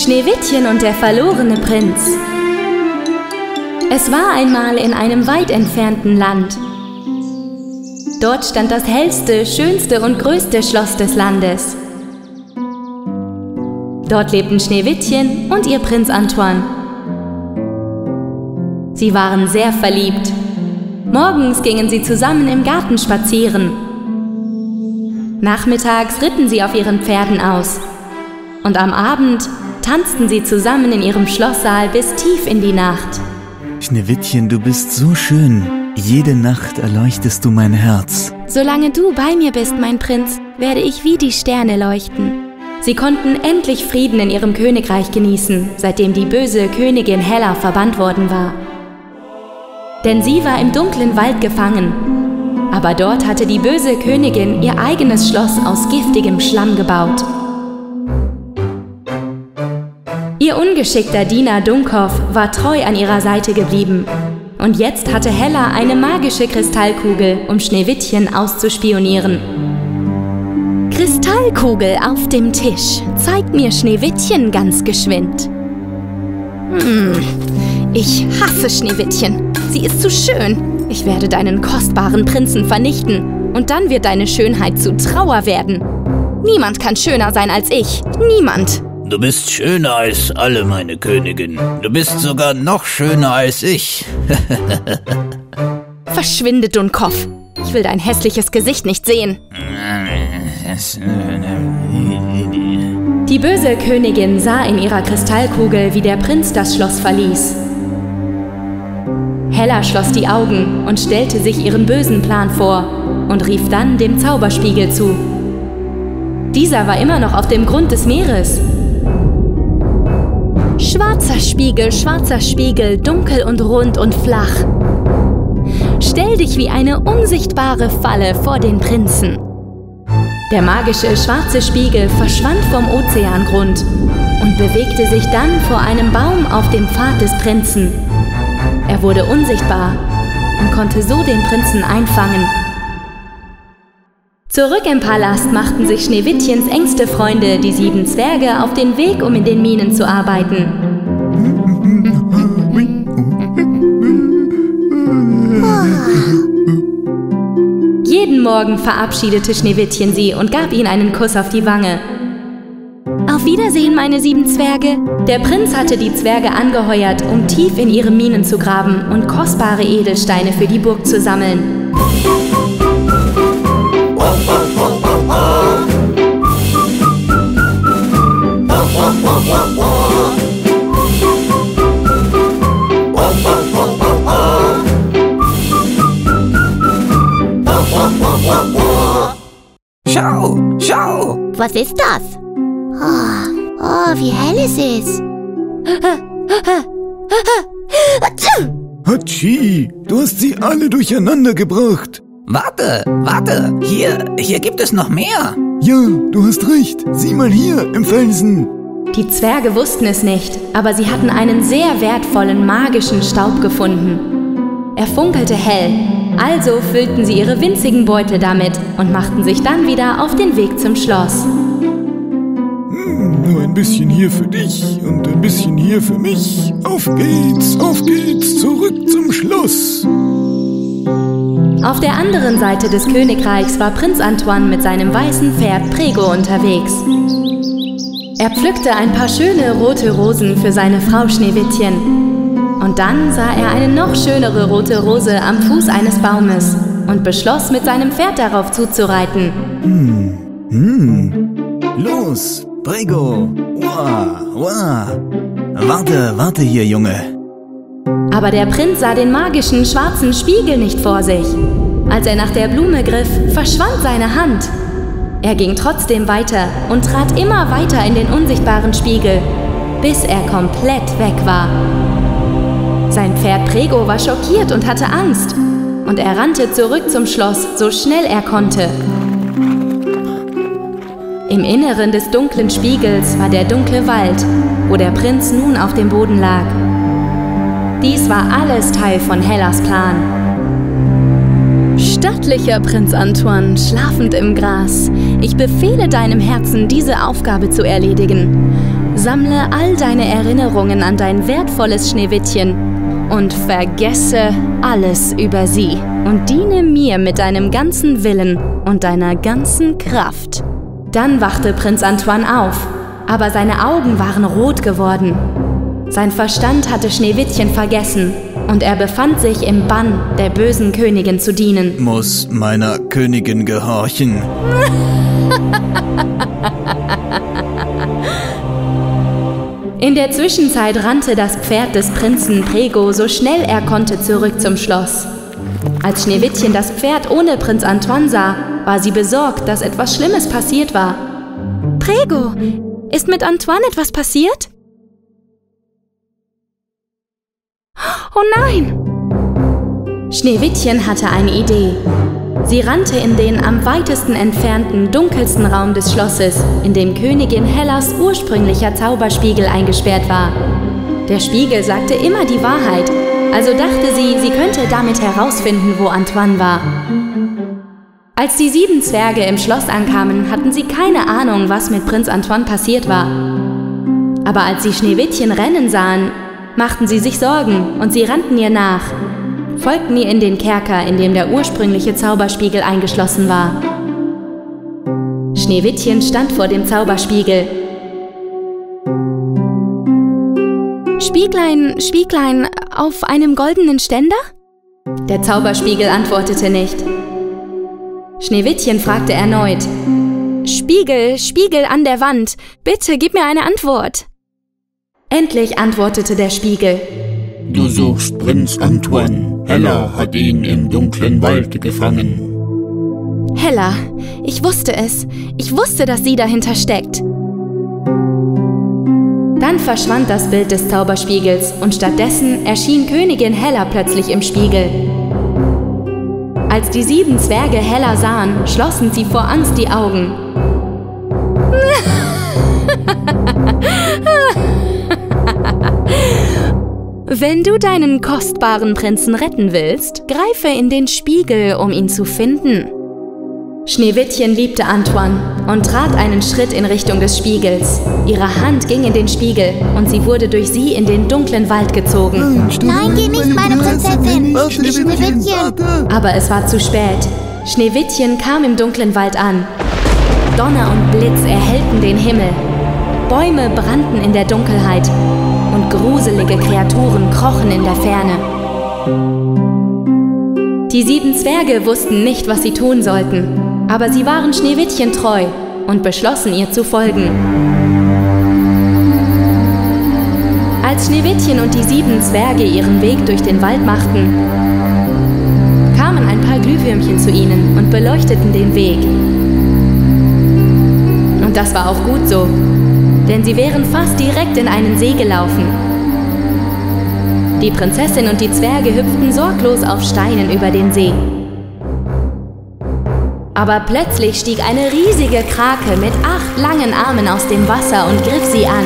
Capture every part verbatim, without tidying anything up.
Schneewittchen und der verlorene Prinz. Es war einmal in einem weit entfernten Land. Dort stand das hellste, schönste und größte Schloss des Landes. Dort lebten Schneewittchen und ihr Prinz Antoine. Sie waren sehr verliebt. Morgens gingen sie zusammen im Garten spazieren. Nachmittags ritten sie auf ihren Pferden aus. Und am Abend tanzten sie zusammen in ihrem Schlosssaal bis tief in die Nacht. Schneewittchen, du bist so schön. Jede Nacht erleuchtest du mein Herz. Solange du bei mir bist, mein Prinz, werde ich wie die Sterne leuchten. Sie konnten endlich Frieden in ihrem Königreich genießen, seitdem die böse Königin Hella verbannt worden war. Denn sie war im dunklen Wald gefangen. Aber dort hatte die böse Königin ihr eigenes Schloss aus giftigem Schlamm gebaut. Ihr ungeschickter Diener Dunkov war treu an ihrer Seite geblieben. Und jetzt hatte Hella eine magische Kristallkugel, um Schneewittchen auszuspionieren. Kristallkugel auf dem Tisch. Zeig mir Schneewittchen ganz geschwind. Hm, ich hasse Schneewittchen. Sie ist zu schön. Ich werde deinen kostbaren Prinzen vernichten. Und dann wird deine Schönheit zu Trauer werden. Niemand kann schöner sein als ich. Niemand. Du bist schöner als alle, meine Königin. Du bist sogar noch schöner als ich. Verschwinde, Dunkov. Ich will dein hässliches Gesicht nicht sehen. Die böse Königin sah in ihrer Kristallkugel, wie der Prinz das Schloss verließ. Hella schloss die Augen und stellte sich ihren bösen Plan vor und rief dann dem Zauberspiegel zu. Dieser war immer noch auf dem Grund des Meeres. Schwarzer Spiegel, schwarzer Spiegel, dunkel und rund und flach. Stell dich wie eine unsichtbare Falle vor den Prinzen. Der magische schwarze Spiegel verschwand vom Ozeangrund und bewegte sich dann vor einem Baum auf dem Pfad des Prinzen. Er wurde unsichtbar und konnte so den Prinzen einfangen. Zurück im Palast machten sich Schneewittchens engste Freunde, die sieben Zwerge, auf den Weg, um in den Minen zu arbeiten. Jeden Morgen verabschiedete Schneewittchen sie und gab ihnen einen Kuss auf die Wange. Auf Wiedersehen, meine sieben Zwerge! Der Prinz hatte die Zwerge angeheuert, um tief in ihre Minen zu graben und kostbare Edelsteine für die Burg zu sammeln. Schau, schau! Was ist das? Oh, oh, wie hell es ist. Hatschi, du hast sie alle durcheinander gebracht. Warte, warte, hier, hier gibt es noch mehr. Ja, du hast recht. Sieh mal hier, im Felsen. Die Zwerge wussten es nicht, aber sie hatten einen sehr wertvollen magischen Staub gefunden. Er funkelte hell, also füllten sie ihre winzigen Beutel damit und machten sich dann wieder auf den Weg zum Schloss. Hm, nur ein bisschen hier für dich und ein bisschen hier für mich. Auf geht's, auf geht's, zurück zum Schloss. Auf der anderen Seite des Königreichs war Prinz Antoine mit seinem weißen Pferd Prego unterwegs. Er pflückte ein paar schöne rote Rosen für seine Frau Schneewittchen. Und dann sah er eine noch schönere rote Rose am Fuß eines Baumes und beschloss, mit seinem Pferd darauf zuzureiten. Hm, hm. Los, Prego. Wow, wow. Warte, warte hier, Junge. Aber der Prinz sah den magischen schwarzen Spiegel nicht vor sich. Als er nach der Blume griff, verschwand seine Hand. Er ging trotzdem weiter und trat immer weiter in den unsichtbaren Spiegel, bis er komplett weg war. Sein Pferd Prego war schockiert und hatte Angst. Und er rannte zurück zum Schloss, so schnell er konnte. Im Inneren des dunklen Spiegels war der dunkle Wald, wo der Prinz nun auf dem Boden lag. Dies war alles Teil von Hellas Plan. Stattlicher Prinz Antoine, schlafend im Gras, ich befehle deinem Herzen, diese Aufgabe zu erledigen. Sammle all deine Erinnerungen an dein wertvolles Schneewittchen und vergesse alles über sie und diene mir mit deinem ganzen Willen und deiner ganzen Kraft. Dann wachte Prinz Antoine auf, aber seine Augen waren rot geworden. Sein Verstand hatte Schneewittchen vergessen und er befand sich im Bann, der bösen Königin zu dienen. Muss meiner Königin gehorchen. In der Zwischenzeit rannte das Pferd des Prinzen Prego so schnell er konnte zurück zum Schloss. Als Schneewittchen das Pferd ohne Prinz Antoine sah, war sie besorgt, dass etwas Schlimmes passiert war. Prego, ist mit Antoine etwas passiert? Oh nein! Schneewittchen hatte eine Idee. Sie rannte in den am weitesten entfernten, dunkelsten Raum des Schlosses, in dem Königin Hellas ursprünglicher Zauberspiegel eingesperrt war. Der Spiegel sagte immer die Wahrheit, also dachte sie, sie könnte damit herausfinden, wo Antoine war. Als die sieben Zwerge im Schloss ankamen, hatten sie keine Ahnung, was mit Prinz Antoine passiert war. Aber als sie Schneewittchen rennen sahen, machten sie sich Sorgen und sie rannten ihr nach, folgten ihr in den Kerker, in dem der ursprüngliche Zauberspiegel eingeschlossen war. Schneewittchen stand vor dem Zauberspiegel. Spieglein, Spieglein, auf einem goldenen Ständer? Der Zauberspiegel antwortete nicht. Schneewittchen fragte erneut: Spiegel, Spiegel an der Wand, bitte gib mir eine Antwort. Endlich antwortete der Spiegel: Du suchst Prinz Antoine. Hella hat ihn im dunklen Wald gefangen. Hella, ich wusste es. Ich wusste, dass sie dahinter steckt. Dann verschwand das Bild des Zauberspiegels und stattdessen erschien Königin Hella plötzlich im Spiegel. Als die sieben Zwerge Hella sahen, schlossen sie vor Angst die Augen. Wenn du deinen kostbaren Prinzen retten willst, greife in den Spiegel, um ihn zu finden. Schneewittchen liebte Antoine und trat einen Schritt in Richtung des Spiegels. Ihre Hand ging in den Spiegel und sie wurde durch sie in den dunklen Wald gezogen. Nein, geh nicht, meine Prinzessin! Schneewittchen! Aber es war zu spät. Schneewittchen kam im dunklen Wald an. Donner und Blitz erhellten den Himmel. Bäume brannten in der Dunkelheit und gruselige Kreaturen krochen in der Ferne. Die sieben Zwerge wussten nicht, was sie tun sollten, aber sie waren Schneewittchen treu und beschlossen, ihr zu folgen. Als Schneewittchen und die sieben Zwerge ihren Weg durch den Wald machten, kamen ein paar Glühwürmchen zu ihnen und beleuchteten den Weg. Und das war auch gut so, denn sie wären fast direkt in einen See gelaufen. Die Prinzessin und die Zwerge hüpften sorglos auf Steinen über den See. Aber plötzlich stieg eine riesige Krake mit acht langen Armen aus dem Wasser und griff sie an.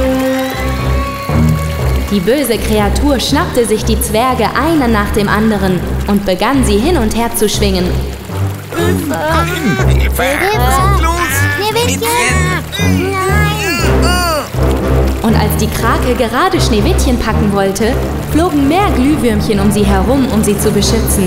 Die böse Kreatur schnappte sich die Zwerge einer nach dem anderen und begann sie hin und her zu schwingen. Hilfe! Hilfe! Schneewittchen! Und als die Krake gerade Schneewittchen packen wollte, flogen mehr Glühwürmchen um sie herum, um sie zu beschützen.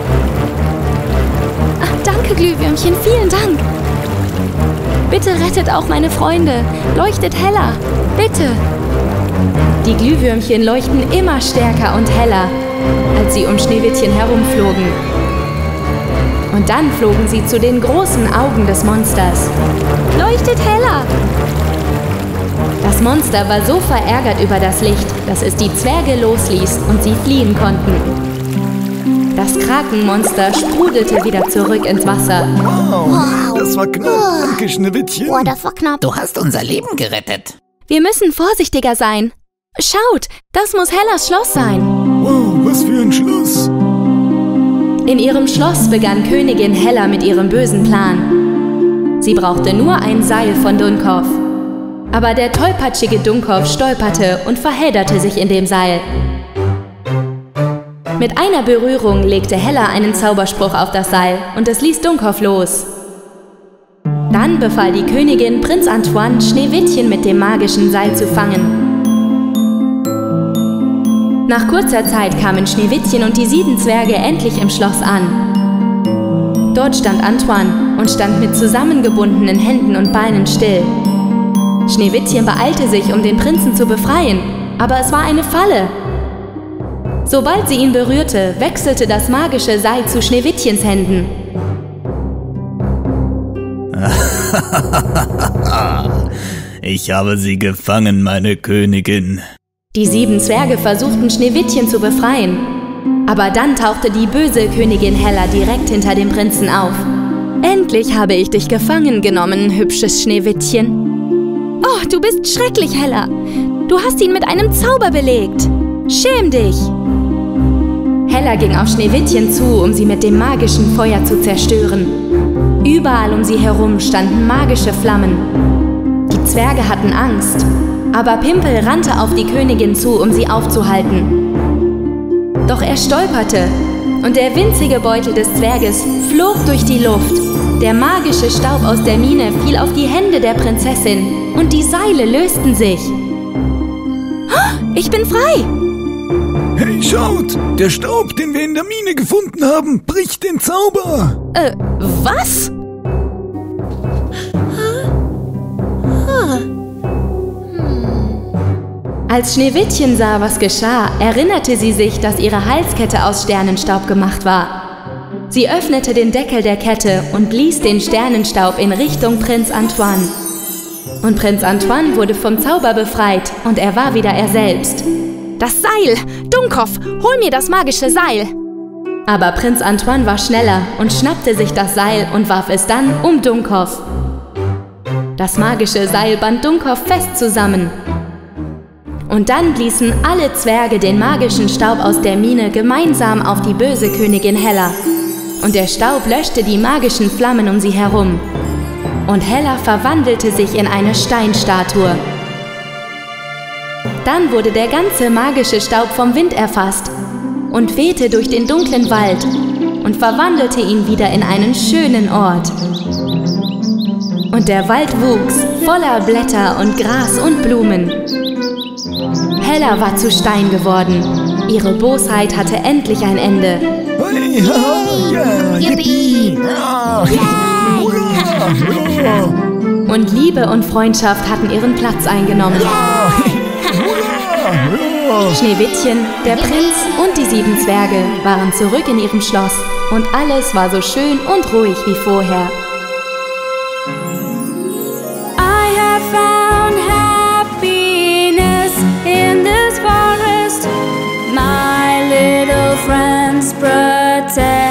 Ach, danke, Glühwürmchen, vielen Dank. Bitte rettet auch meine Freunde. Leuchtet heller. Bitte. Die Glühwürmchen leuchten immer stärker und heller, als sie um Schneewittchen herumflogen. Und dann flogen sie zu den großen Augen des Monsters. Leuchtet heller! Das Monster war so verärgert über das Licht, dass es die Zwerge losließ und sie fliehen konnten. Das Krakenmonster sprudelte wieder zurück ins Wasser. Wow, das war knapp. Danke, Schneewittchen. Boah, das war knapp. Du hast unser Leben gerettet. Wir müssen vorsichtiger sein. Schaut, das muss Hellas Schloss sein. Wow, was für ein Schloss. In ihrem Schloss begann Königin Hella mit ihrem bösen Plan. Sie brauchte nur ein Seil von Dunkov. Aber der tollpatschige Dunkov stolperte und verhedderte sich in dem Seil. Mit einer Berührung legte Hella einen Zauberspruch auf das Seil und es ließ Dunkov los. Dann befahl die Königin Prinz Antoine, Schneewittchen mit dem magischen Seil zu fangen. Nach kurzer Zeit kamen Schneewittchen und die sieben Zwerge endlich im Schloss an. Dort stand Antoine und stand mit zusammengebundenen Händen und Beinen still. Schneewittchen beeilte sich, um den Prinzen zu befreien, aber es war eine Falle. Sobald sie ihn berührte, wechselte das magische Seil zu Schneewittchens Händen. Ich habe sie gefangen, meine Königin. Die sieben Zwerge versuchten, Schneewittchen zu befreien. Aber dann tauchte die böse Königin Hella direkt hinter dem Prinzen auf. »Endlich habe ich dich gefangen genommen, hübsches Schneewittchen.« »Oh, du bist schrecklich, Hella. Du hast ihn mit einem Zauber belegt. Schäm dich!« Hella ging auf Schneewittchen zu, um sie mit dem magischen Feuer zu zerstören. Überall um sie herum standen magische Flammen. Die Zwerge hatten Angst, aber Pimpel rannte auf die Königin zu, um sie aufzuhalten. Doch er stolperte und der winzige Beutel des Zwerges flog durch die Luft. Der magische Staub aus der Mine fiel auf die Hände der Prinzessin und die Seile lösten sich. Ich bin frei! Hey, schaut! Der Staub, den wir in der Mine gefunden haben, bricht den Zauber! Äh, was? Als Schneewittchen sah, was geschah, erinnerte sie sich, dass ihre Halskette aus Sternenstaub gemacht war. Sie öffnete den Deckel der Kette und blies den Sternenstaub in Richtung Prinz Antoine. Und Prinz Antoine wurde vom Zauber befreit und er war wieder er selbst. »Das Seil! Dummkopf, hol mir das magische Seil!« Aber Prinz Antoine war schneller und schnappte sich das Seil und warf es dann um Dummkopf. Das magische Seil band Dummkopf fest zusammen. Und dann bliesen alle Zwerge den magischen Staub aus der Mine gemeinsam auf die böse Königin Hella. Und der Staub löschte die magischen Flammen um sie herum. Und Hella verwandelte sich in eine Steinstatue. Dann wurde der ganze magische Staub vom Wind erfasst und wehte durch den dunklen Wald und verwandelte ihn wieder in einen schönen Ort. Und der Wald wuchs, voller Blätter und Gras und Blumen. Hella war zu Stein geworden. Ihre Bosheit hatte endlich ein Ende. Hey, ha, ja, yippie! Ja, hurra, Und Liebe und Freundschaft hatten ihren Platz eingenommen. Schneewittchen, der Prinz und die sieben Zwerge waren zurück in ihrem Schloss und alles war so schön und ruhig wie vorher. I have found happiness in this forest. My little friends protect